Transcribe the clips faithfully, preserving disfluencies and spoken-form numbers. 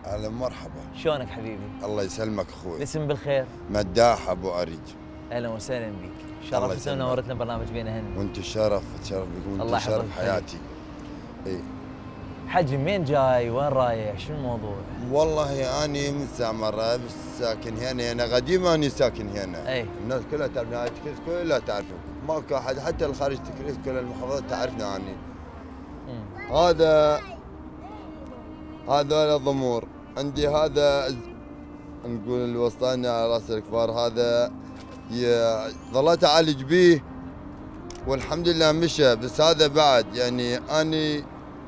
اهلا مرحبا. شلونك حبيبي؟ الله يسلمك اخوي. الاسم بالخير؟ مداح ابو اريج. اهلا وسهلا بك، شرفتنا ونورتنا برنامج بين اهلنا. وانت الشرف، تشرف بكم، وانت شرف حياتي. اي حجي منين جاي؟ وين رايح؟ شو الموضوع؟ والله اني من سامره بس ساكن هنا، انا قديم اني ساكن هنا. اي الناس كلها تعرفني، هاي تكريس كلها تعرفني، ماكو احد حتى الخارج تكريس كل المحافظات تعرفنا عني. هذا هذول الضمور عندي، هذا نقول الوسطاني على راس الكبار، هذا ظليت اعالج به والحمد لله مشى، بس هذا بعد يعني اني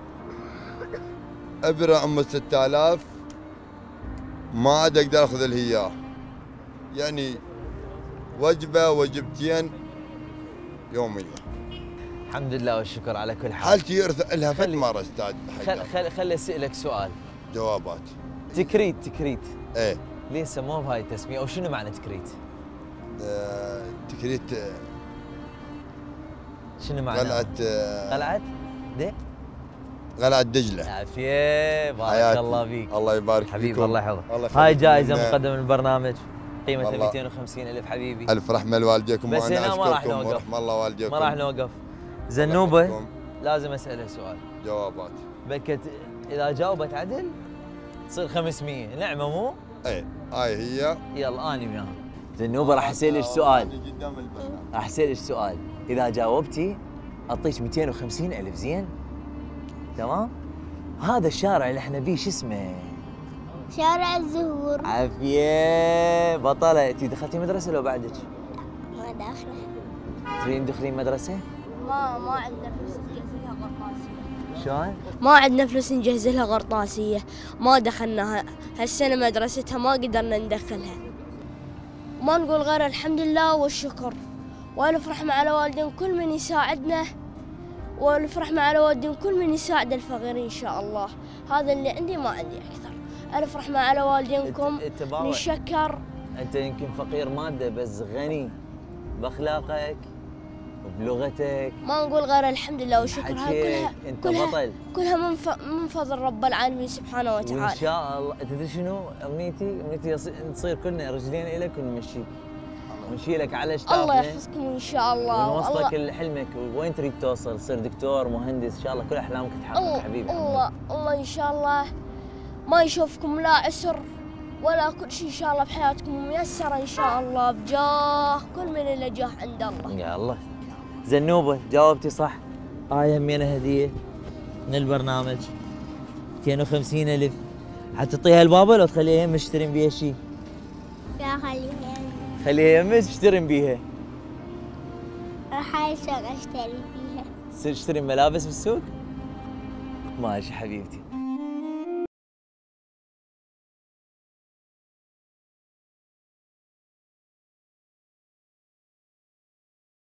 ابره ام ستة آلاف ما عاد اقدر اخذ اللي اياه، يعني وجبه وجبتين يوميا. الحمد لله والشكر على كل حال. حالتي يرثى لها فت مره استاذ خل خل خل اسالك سؤال. جوابات. تكريت تكريت ايه ليه سموه بهاي التسميه او شنو معنى تكريت؟ آه تكريت آه شنو معنى؟ قلعه آه قلعه؟ دي؟ قلعه دجله. عافيه بارك الله فيك. الله يبارك فيك حبيبي الله يحفظك. هاي جائزه مقدمه من البرنامج قيمتها مئتين وخمسين ألف حبيبي. ألف رحمة لوالديكم بس هنا ما راح نوقف. ورحمة الله والديكم. ما راح نوقف. زنوبة لازم اسألها سؤال. جوابات. بكت إذا جاوبت عدل تصير خمسمية، نعمة مو؟ ايه هاي هي. يلا أنا وياها. زنوبة راح أسألك سؤال. راح أسألك سؤال، إذا جاوبتي أعطيك مئتين وخمسين ألف، زين؟ تمام؟ هذا الشارع اللي احنا بيه شو اسمه؟ شارع الزهور. عافية بطلة. انتي دخلتي مدرسة لو بعدك؟ ما داخلة. تريدين تدخلين مدرسة؟ ما ما عندنا فلوس نجهز لها قرطاسية. شلون؟ ما عندنا فلوس نجهز لها قرطاسية، ما دخلناها، هالسنة مدرستها ما قدرنا ندخلها. ما نقول غير الحمد لله والشكر، والف رحمة على والدين كل من يساعدنا، والف رحمة على والدين كل من يساعد الفقيرين ان شاء الله. هذا اللي عندي، ما عندي اكثر. ألف رحمة على والدينكم. نشكر. أنت يمكن فقير مادة بس غني بأخلاقك وبلغتك. ما نقول غير الحمد لله والشكر، هاي كلها أنت كلها بطل. كلها من ف... من فضل رب العالمين سبحانه وتعالى. وإن شاء الله تدري شنو أمنيتي؟ أمنيتي نصير كلنا رجلين إلك ونمشيك ونشيلك على شتافنا. الله يحفظكم إن شاء الله. ونوصلك لحلمك، وين تريد توصل؟ تصير دكتور، مهندس، إن شاء الله كل أحلامك تتحقق حبيبي. الله الله إن شاء الله ما يشوفكم لا عسر ولا كل شيء، ان شاء الله بحياتكم ميسره ان شاء الله بجاه كل من اللي جاه عند الله. يا الله. زنوبه جاوبتي صح. هاي همينه هديه من البرنامج مئتين وخمسين ألف. حتعطيها لبابا لو تخليها يمك تشترين بيها شيء؟ لا خليها خليها يمك تشترين بيها. راح السوق اشتري بيها. تصير تشترين ملابس بالسوق؟ ماشي حبيبتي.